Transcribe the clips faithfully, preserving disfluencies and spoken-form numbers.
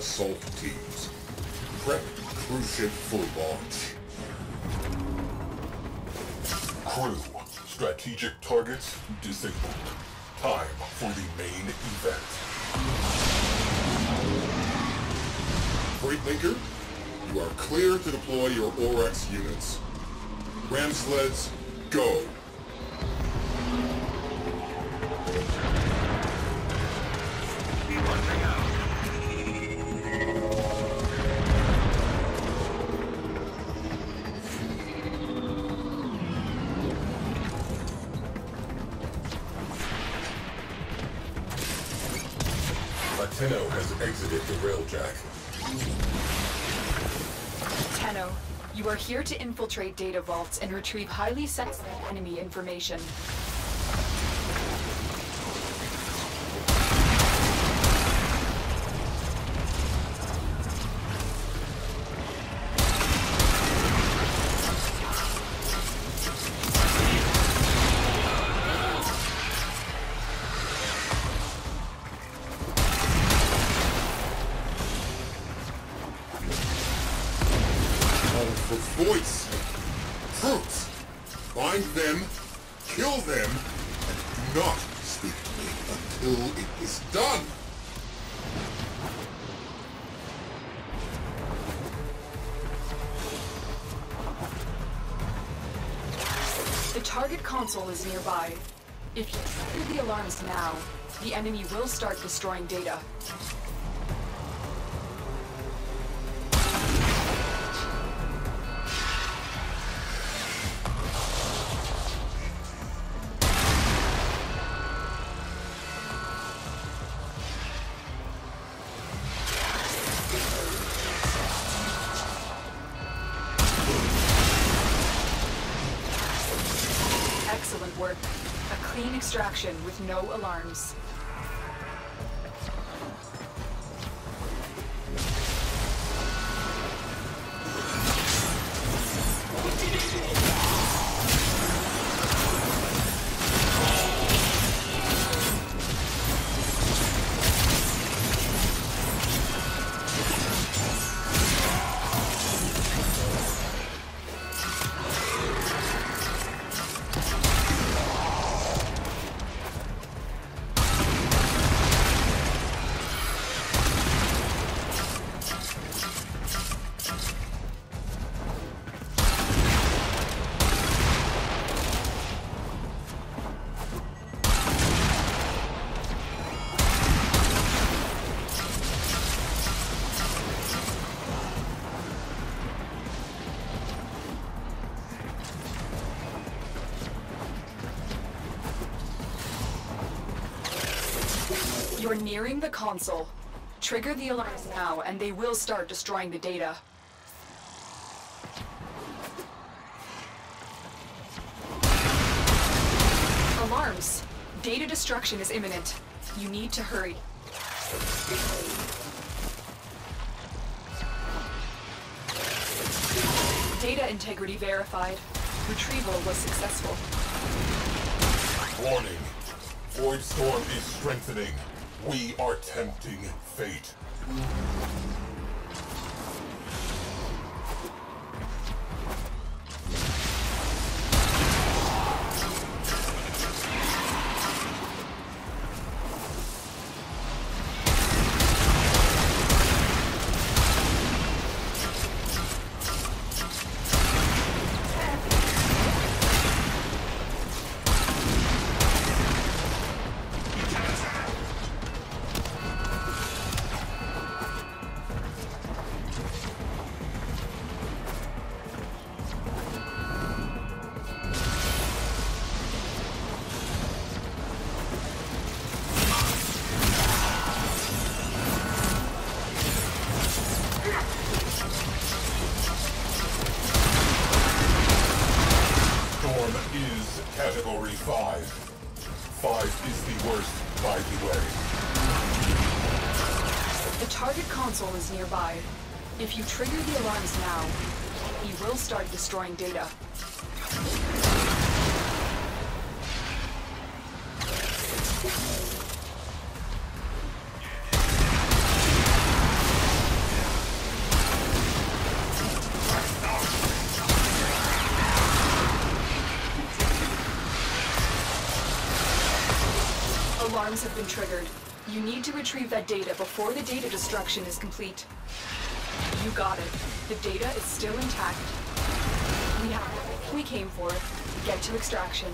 assault teams. Prep cruise ship for launch. Crew, strategic targets disabled. Time for the main event. Freightlinker, you are clear to deploy your Oryx units. Ram sleds, go! Tenno has exited the railjack. Tenno, you are here to infiltrate data vaults and retrieve highly sensitive enemy information. For voice! Troops! Find them, kill them, and do not speak to me until it is done! The target console is nearby. If you trigger the alarms now, the enemy will start destroying data. Excellent work. A clean extraction with no alarms. You're nearing the console. Trigger the alarms now, and they will start destroying the data. Alarms! Data destruction is imminent. You need to hurry. Data integrity verified. Retrieval was successful. Warning. Void Storm is strengthening. We are tempting fate. Is Category five. five is the worst, by the way. The target console is nearby. If you trigger the alarms now, he will start destroying data. Alarms have been triggered. You need to retrieve that data before the data destruction is complete. You got it. The data is still intact. We have what we came for. Get to extraction.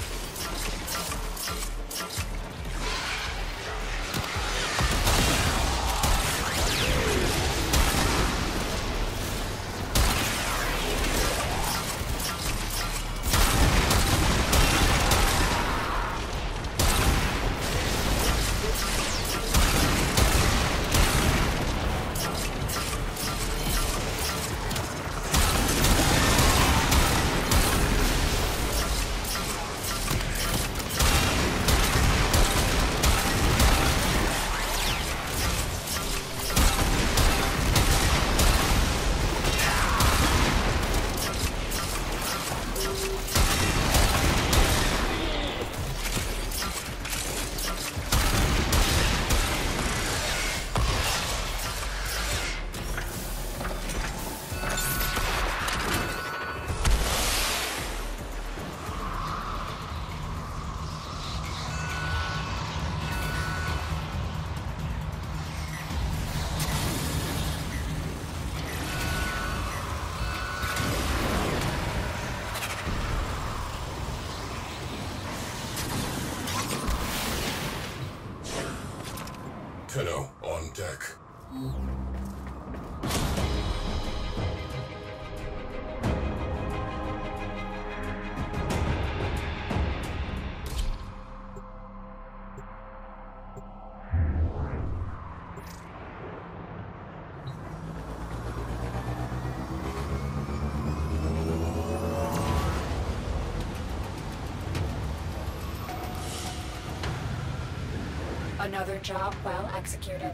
Tenno on deck. Another job well executed.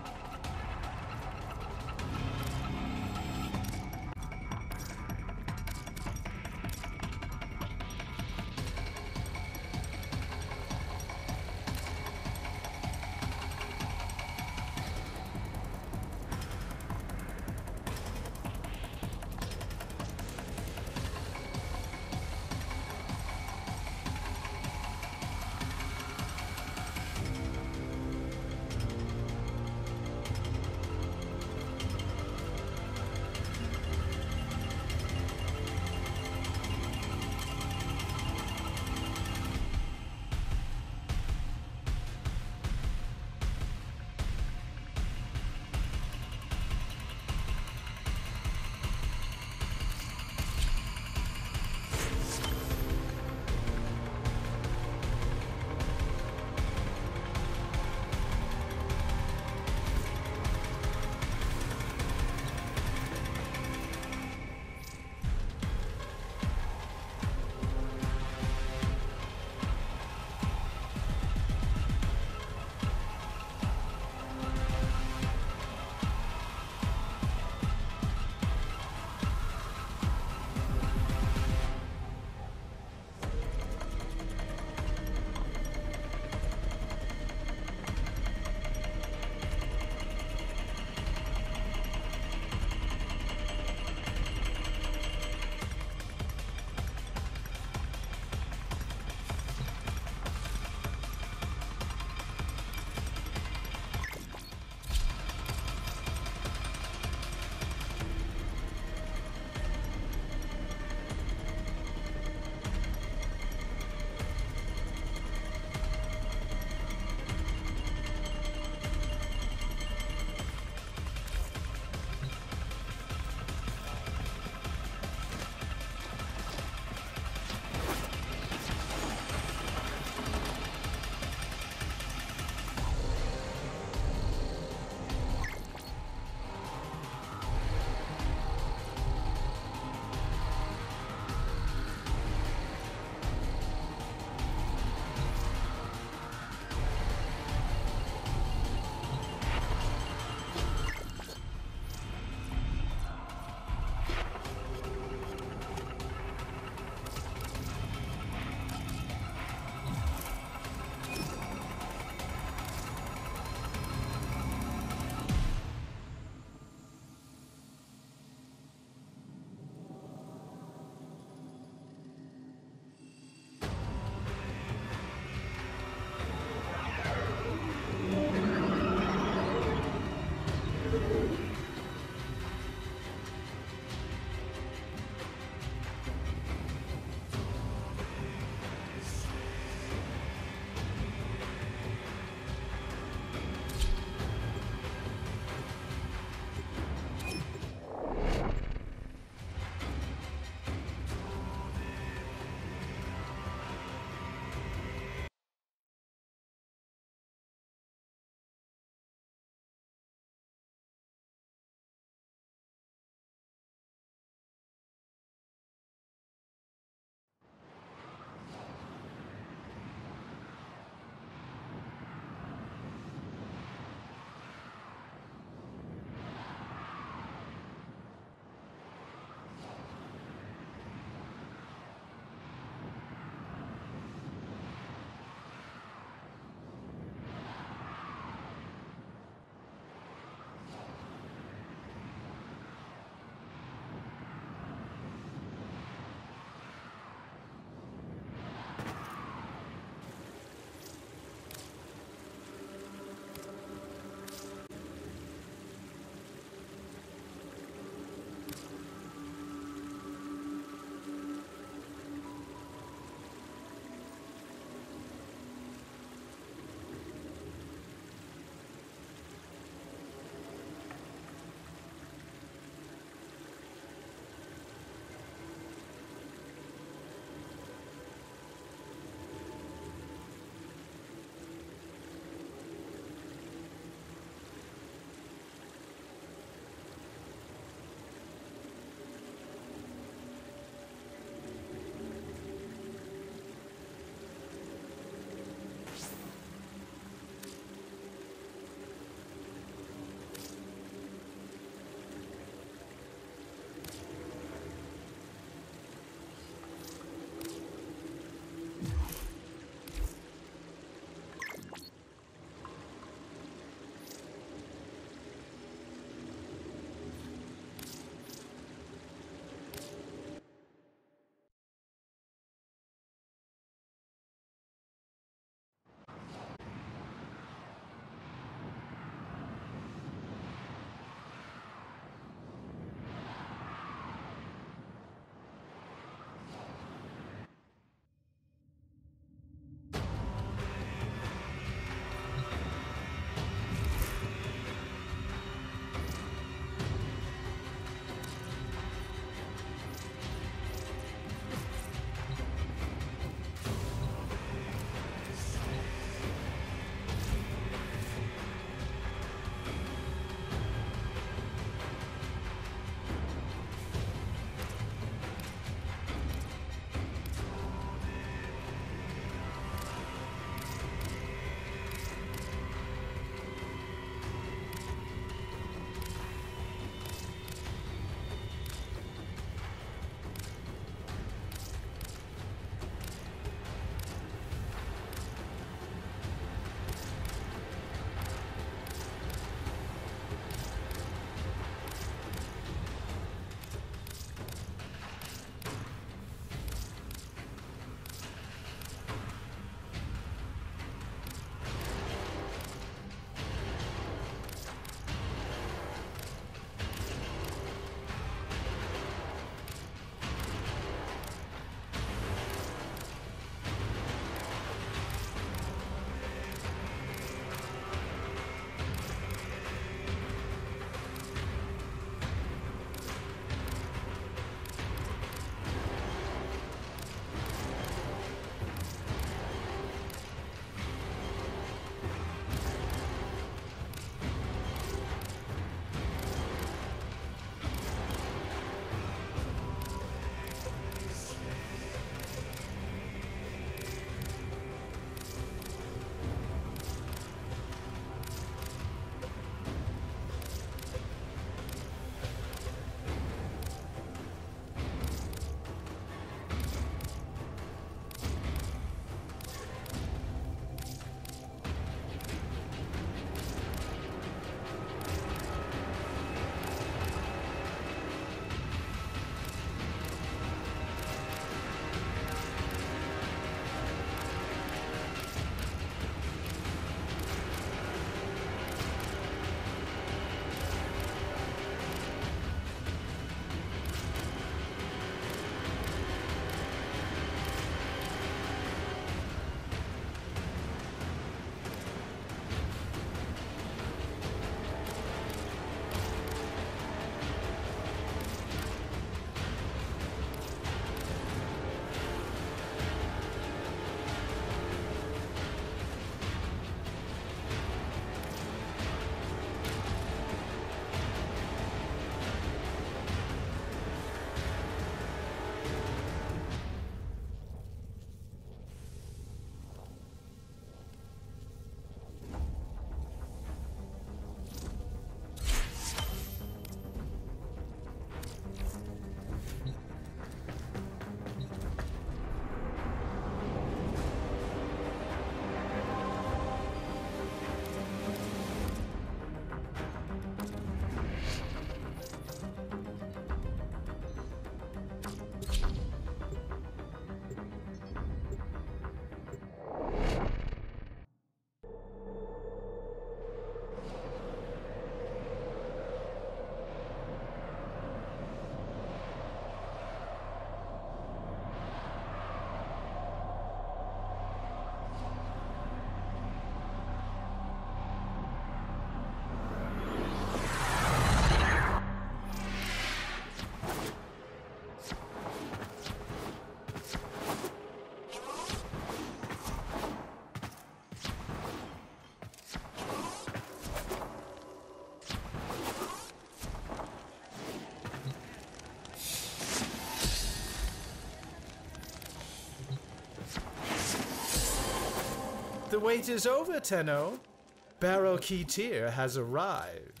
The wait is over, Tenno. Baroh Ki'Teer has arrived.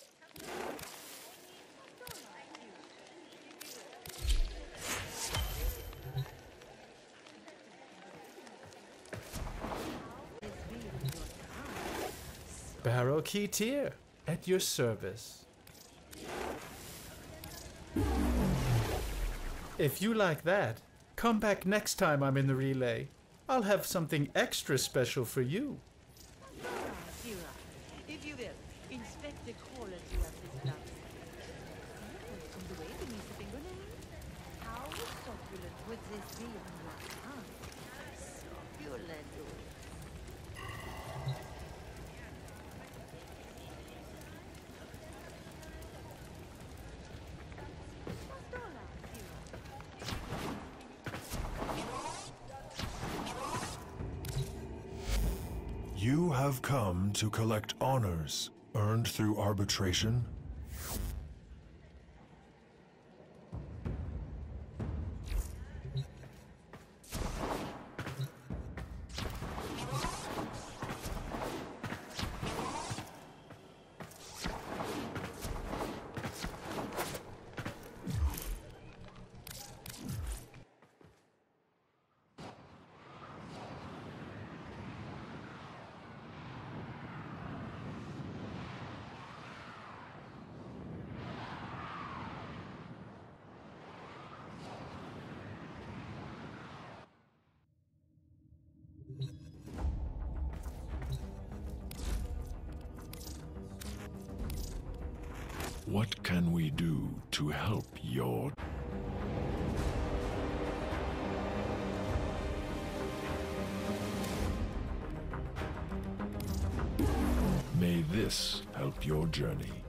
Baroh Ki'Teer, at your service. If you like that, come back next time I'm in the relay. I'll have something extra special for you. Kira, if you will, inspect the quality of this love. On the way beneath the fingernail? How succulent would this be on your tongue? Succulent. You have come to collect honors earned through arbitration. What can we do to help your... May this help your journey.